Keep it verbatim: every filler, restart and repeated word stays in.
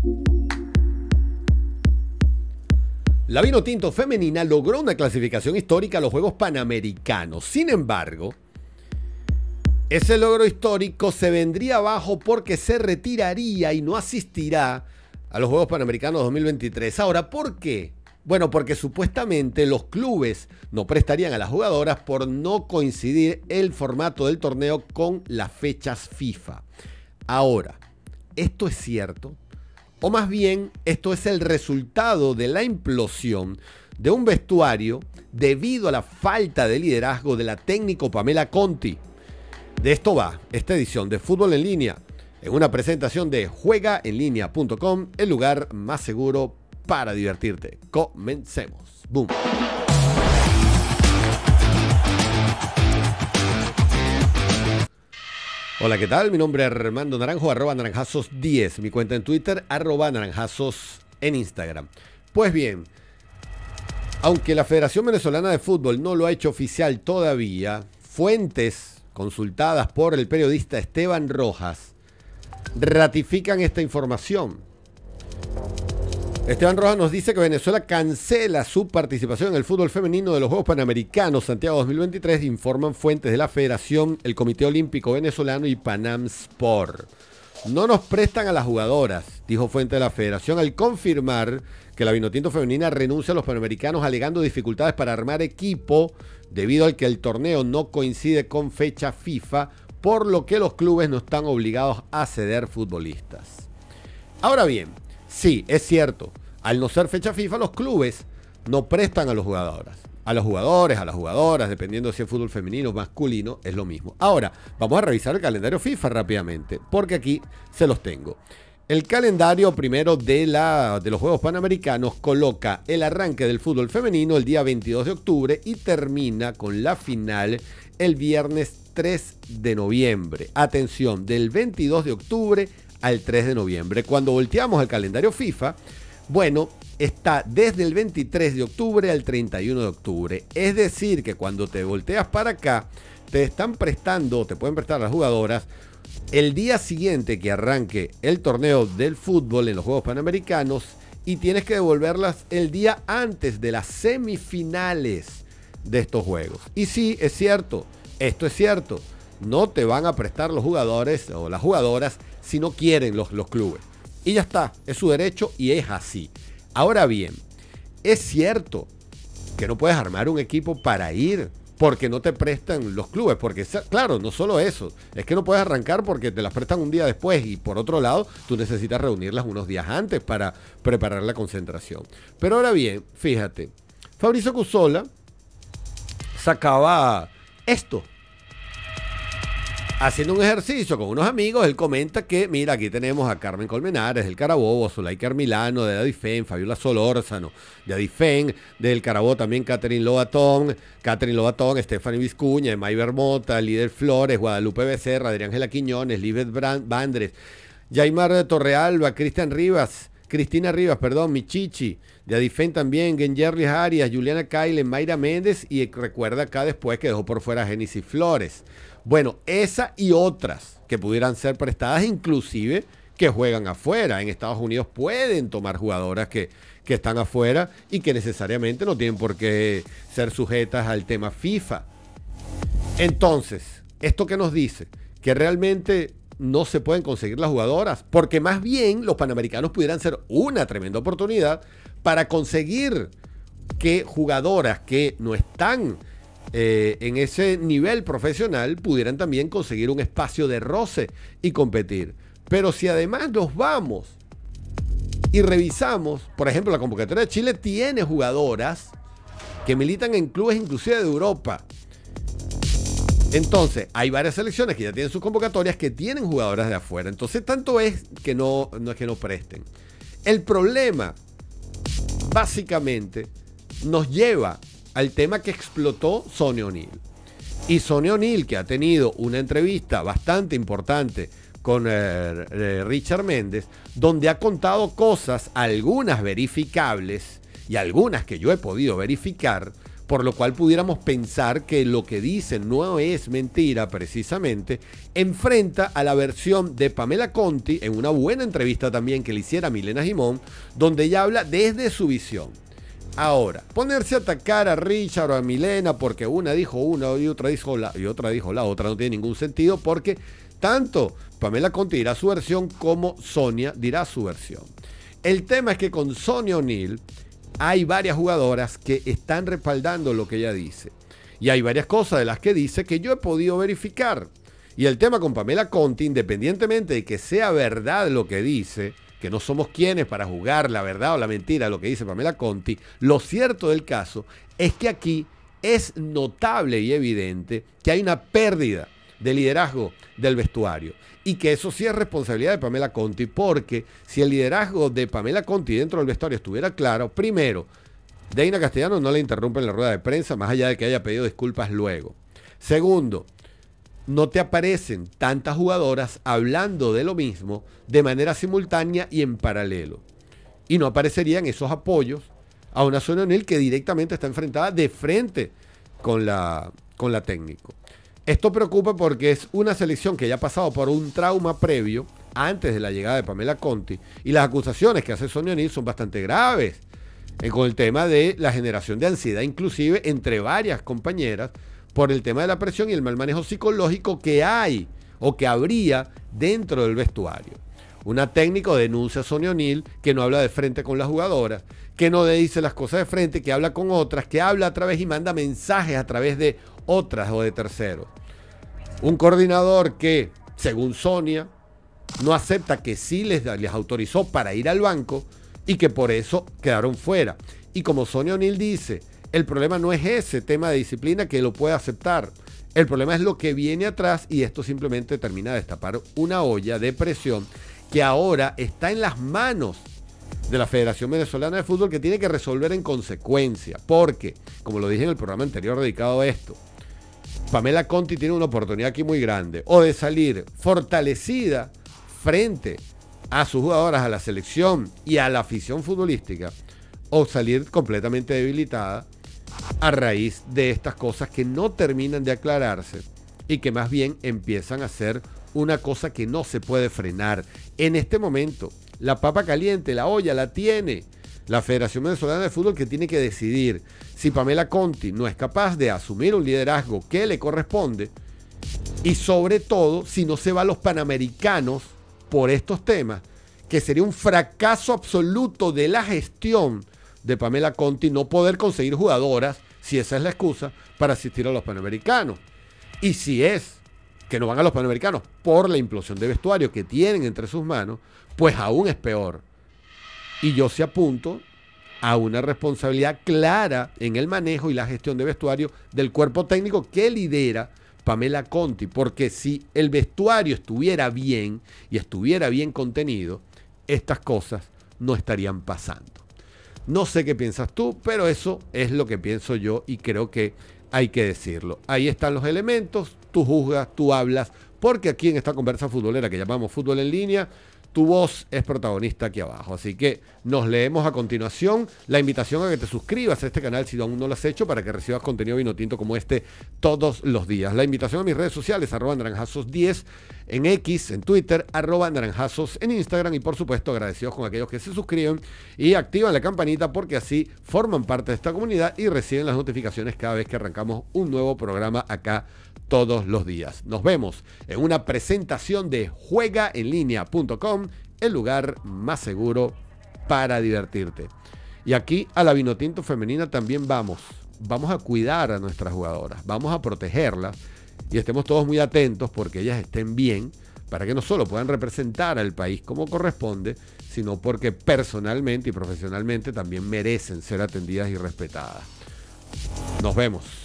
La Vinotinto femenina logró una clasificación histórica a los Juegos Panamericanos. Sin embargo, ese logro histórico se vendría abajo porque se retiraría y no asistirá a los Juegos Panamericanos dos mil veintitrés. Ahora, ¿por qué? Bueno, porque supuestamente los clubes no prestarían a las jugadoras por no coincidir el formato del torneo con las fechas FIFA. Ahora, ¿esto es cierto? O más bien, esto es el resultado de la implosión de un vestuario debido a la falta de liderazgo de la técnico Pamela Conti. De esto va esta edición de Fútbol en Línea, en una presentación de juega en línea punto com, el lugar más seguro para divertirte. Comencemos. Boom. Hola, ¿qué tal? Mi nombre es Armando Naranjo, arroba naranjazos diez. Mi cuenta en Twitter, arroba naranjazos en Instagram. Pues bien, aunque la Federación Venezolana de Fútbol no lo ha hecho oficial todavía, fuentes consultadas por el periodista Esteban Rojas ratifican esta información. Esteban Rojas nos dice que Venezuela cancela su participación en el fútbol femenino de los Juegos Panamericanos Santiago dos mil veintitrés, informan fuentes de la Federación, el Comité Olímpico Venezolano y Panam Sport. No nos prestan a las jugadoras, dijo fuente de la Federación, al confirmar que la Vinotinto femenina renuncia a los Panamericanos alegando dificultades para armar equipo debido al que el torneo no coincide con fecha FIFA, por lo que los clubes no están obligados a ceder futbolistas. Ahora bien, sí, es cierto, al no ser fecha FIFA, los clubes no prestan a los jugadoras. A los jugadores, a las jugadoras, dependiendo si es fútbol femenino o masculino, es lo mismo. Ahora, vamos a revisar el calendario FIFA rápidamente, porque aquí se los tengo. El calendario primero de, la, de los Juegos Panamericanos coloca el arranque del fútbol femenino el día veintidós de octubre y termina con la final el viernes tres de noviembre. Atención, del veintidós de octubre al tres de noviembre. Cuando volteamos el calendario FIFA, bueno, está desde el veintitrés de octubre al treinta y uno de octubre. Es decir, que cuando te volteas para acá, te están prestando, te pueden prestar las jugadoras el día siguiente que arranque el torneo del fútbol en los Juegos Panamericanos y tienes que devolverlas el día antes de las semifinales de estos juegos. Y sí, es cierto, esto es cierto, no te van a prestar los jugadores o las jugadoras si no quieren los, los clubes. Y ya está, es su derecho y es así. Ahora bien, es cierto que no puedes armar un equipo para ir porque no te prestan los clubes, porque claro, no solo eso, es que no puedes arrancar porque te las prestan un día después y por otro lado, tú necesitas reunirlas unos días antes para preparar la concentración. Pero ahora bien, fíjate, Fabrizio Cuzzola sacaba esto. Haciendo un ejercicio con unos amigos, él comenta que, mira, aquí tenemos a Carmen Colmenares, del Carabobo, Zulaika Armilano, de Adifen, Fabiola Solórzano, de Adifen, del Carabobo también Catherine Lobatón, Catherine Lobatón, Stephanie Vizcuña, Mayber Mota, Líder Flores, Guadalupe Becerra, Adriángela Quiñones, Libet Bandres, Jaimar Torrealba, Cristian Rivas, Cristina Rivas, perdón, Michichi, de Adifen también, Genjerly Arias, Juliana Kailen, Mayra Méndez y recuerda acá después que dejó por fuera a Génesis Flores. Bueno, esa y otras que pudieran ser prestadas, inclusive que juegan afuera. En Estados Unidos pueden tomar jugadoras que, que están afuera y que necesariamente no tienen por qué ser sujetas al tema FIFA. Entonces, ¿esto qué nos dice? Que realmente no se pueden conseguir las jugadoras, porque más bien los Panamericanos pudieran ser una tremenda oportunidad para conseguir que jugadoras que no están Eh, en ese nivel profesional pudieran también conseguir un espacio de roce y competir. Pero si además nos vamos y revisamos, por ejemplo, la convocatoria de Chile tiene jugadoras que militan en clubes inclusive de Europa. Entonces, hay varias selecciones que ya tienen sus convocatorias que tienen jugadoras de afuera. Entonces, tanto es que no, no es que no presten. El problema, básicamente, nos lleva al tema que explotó Sonia O'Neill. Y Sonia O'Neill, que ha tenido una entrevista bastante importante con eh, eh, Richard Méndez, donde ha contado cosas, algunas verificables y algunas que yo he podido verificar, por lo cual pudiéramos pensar que lo que dice no es mentira precisamente, enfrenta a la versión de Pamela Conti en una buena entrevista también que le hiciera Milena Gimón, donde ella habla desde su visión. Ahora, ponerse a atacar a Richard o a Milena porque una dijo una y otra dijo la, y otra dijo la otra no tiene ningún sentido, porque tanto Pamela Conti dirá su versión como Sonia dirá su versión. El tema es que con Sonia O'Neill hay varias jugadoras que están respaldando lo que ella dice. Y hay varias cosas de las que dice que yo he podido verificar. Y el tema con Pamela Conti, independientemente de que sea verdad lo que dice, que no somos quienes para juzgar la verdad o la mentira de lo que dice Pamela Conti, lo cierto del caso es que aquí es notable y evidente que hay una pérdida de liderazgo del vestuario. Y que eso sí es responsabilidad de Pamela Conti, porque si el liderazgo de Pamela Conti dentro del vestuario estuviera claro, primero, Deina Castellano no le interrumpe en la rueda de prensa, más allá de que haya pedido disculpas luego. Segundo, no te aparecen tantas jugadoras hablando de lo mismo de manera simultánea y en paralelo. Y no aparecerían esos apoyos a una Sonia O'Neill que directamente está enfrentada de frente con la, con la técnico. Esto preocupa porque es una selección que ya ha pasado por un trauma previo antes de la llegada de Pamela Conti, y las acusaciones que hace Sonia O'Neill son bastante graves, eh, con el tema de la generación de ansiedad inclusive entre varias compañeras por el tema de la presión y el mal manejo psicológico que hay o que habría dentro del vestuario. Una técnico denuncia a Sonia O'Neill que no habla de frente con las jugadoras, que no le dice las cosas de frente, que habla con otras, que habla a través y manda mensajes a través de otras o de terceros. Un coordinador que, según Sonia, no acepta que sí les, les autorizó para ir al banco y que por eso quedaron fuera. Y como Sonia O'Neill dice, el problema no es ese tema de disciplina que lo puede aceptar. El problema es lo que viene atrás, y esto simplemente termina de destapar una olla de presión que ahora está en las manos de la Federación Venezolana de Fútbol, que tiene que resolver en consecuencia. Porque, como lo dije en el programa anterior dedicado a esto, Pamela Conti tiene una oportunidad aquí muy grande, o de salir fortalecida frente a sus jugadoras, a la selección y a la afición futbolística, o salir completamente debilitada a raíz de estas cosas que no terminan de aclararse y que más bien empiezan a ser una cosa que no se puede frenar. En este momento, la papa caliente, la olla la tiene la Federación Venezolana de Fútbol, que tiene que decidir si Pamela Conti no es capaz de asumir un liderazgo que le corresponde, y sobre todo si no se va a los Panamericanos por estos temas, que sería un fracaso absoluto de la gestión de Pamela Conti no poder conseguir jugadoras, si esa es la excusa, para asistir a los Panamericanos. Y si es que no van a los Panamericanos por la implosión de vestuario que tienen entre sus manos, pues aún es peor. Y yo se apunto a una responsabilidad clara en el manejo y la gestión de vestuario del cuerpo técnico que lidera Pamela Conti, porque si el vestuario estuviera bien y estuviera bien contenido, estas cosas no estarían pasando. No sé qué piensas tú, pero eso es lo que pienso yo y creo que hay que decirlo. Ahí están los elementos, tú juzgas, tú hablas, porque aquí en esta conversa futbolera que llamamos Fútbol en Línea, tu voz es protagonista aquí abajo. Así que nos leemos a continuación. La invitación a que te suscribas a este canal si aún no lo has hecho, para que recibas contenido vinotinto como este todos los días. La invitación a mis redes sociales, arroba naranjazos diez en X, en Twitter, arroba naranjazos en Instagram, y por supuesto agradecidos con aquellos que se suscriben y activan la campanita, porque así forman parte de esta comunidad y reciben las notificaciones cada vez que arrancamos un nuevo programa acá todos los días. Nos vemos en una presentación de juega en línea punto com, el lugar más seguro para divertirte. Y aquí a la Vinotinto Femenina también vamos. Vamos a cuidar a nuestras jugadoras, vamos a protegerlas y estemos todos muy atentos porque ellas estén bien, para que no solo puedan representar al país como corresponde, sino porque personalmente y profesionalmente también merecen ser atendidas y respetadas. Nos vemos.